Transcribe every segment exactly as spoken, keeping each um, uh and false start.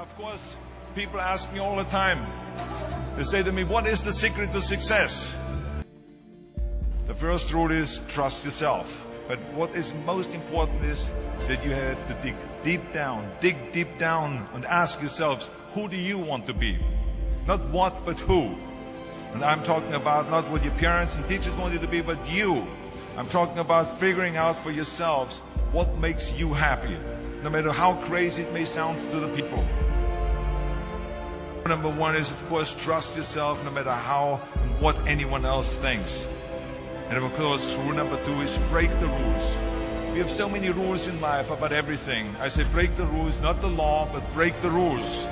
Of course, people ask me all the time. They say to me, what is the secret to success? The first rule is trust yourself. But what is most important is that you have to dig deep down, dig deep down and ask yourselves, who do you want to be? Not what, but who. And I'm talking about not what your parents and teachers want you to be, but you. I'm talking about figuring out for yourselves what makes you happy, no matter how crazy it may sound to the people. Number one is, of course, trust yourself no matter how and what anyone else thinks. And of course, rule number two is break the rules. We have so many rules in life about everything. I say break the rules, not the law, but break the rules.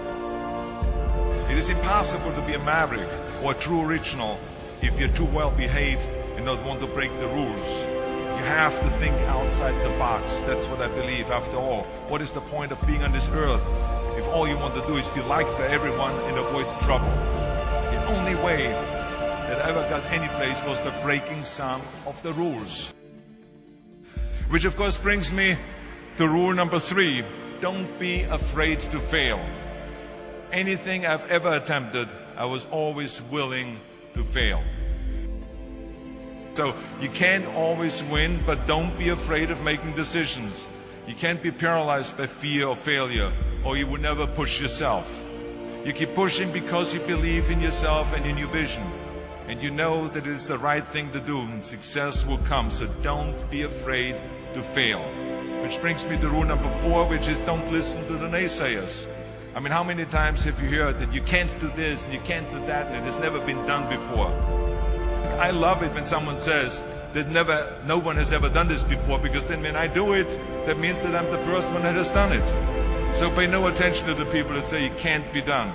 It is impossible to be a maverick or a true original if you're too well behaved and not want to break the rules. You have to think outside the box. That's what I believe. After all, what is the point of being on this earth if all you want to do is be liked by everyone and avoid trouble? The only way that I ever got any place was the breaking some of the rules. Which of course brings me to rule number three. Don't be afraid to fail. Anything I've ever attempted, I was always willing to fail. So you can't always win, but don't be afraid of making decisions. You can't be paralyzed by fear of failure, or you will never push yourself. You keep pushing because you believe in yourself and in your vision. And you know that it's the right thing to do, and success will come. So don't be afraid to fail. Which brings me to rule number four, which is don't listen to the naysayers. I mean, how many times have you heard that you can't do this and you can't do that and it has never been done before? I love it when someone says that never, no one has ever done this before, because then when I do it, that means that I'm the first one that has done it. So pay no attention to the people that say it can't be done.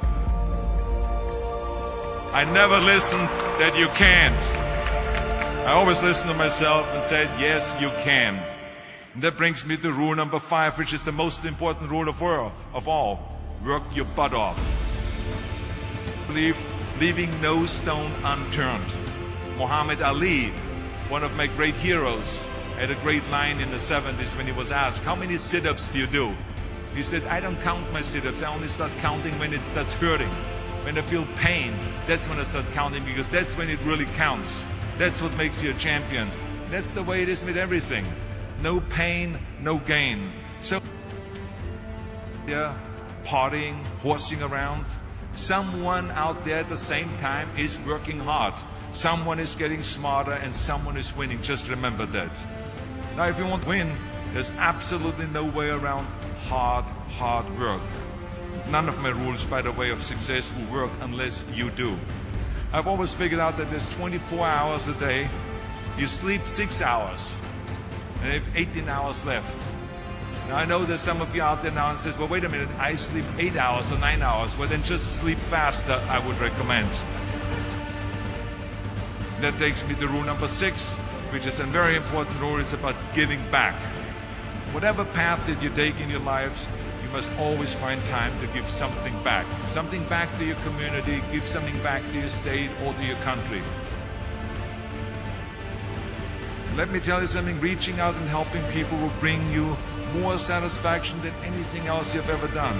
I never listen that you can't. I always listen to myself and said, yes, you can. And that brings me to rule number five, which is the most important rule of all. Work your butt off. Leave, leaving no stone unturned. Muhammad Ali, one of my great heroes, had a great line in the seventies when he was asked, how many sit-ups do you do? He said, I don't count my sit-ups. I only start counting when it starts hurting. When I feel pain, that's when I start counting, because that's when it really counts. That's what makes you a champion. That's the way it is with everything. No pain, no gain. So, yeah, partying, horsing around. Someone out there at the same time is working hard. Someone is getting smarter and someone is winning. Just remember that. Now, if you want to win, there's absolutely no way around hard, hard work. None of my rules, by the way, of success will work unless you do. I've always figured out that there's twenty-four hours a day. You sleep six hours. And I have eighteen hours left. Now I know there's some of you out there now and says, well, wait a minute, I sleep eight hours or nine hours. Well, then just sleep faster, I would recommend. That takes me to rule number six, which is a very important rule. It's about giving back. Whatever path that you take in your lives, you must always find time to give something back. Something back to your community, give something back to your state or to your country. Let me tell you something, reaching out and helping people will bring you more satisfaction than anything else you've ever done.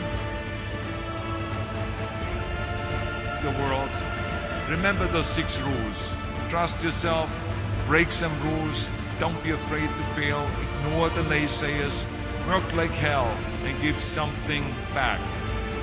The world. Remember those six rules. Trust yourself, break some rules, don't be afraid to fail, ignore the naysayers, work like hell, and give something back.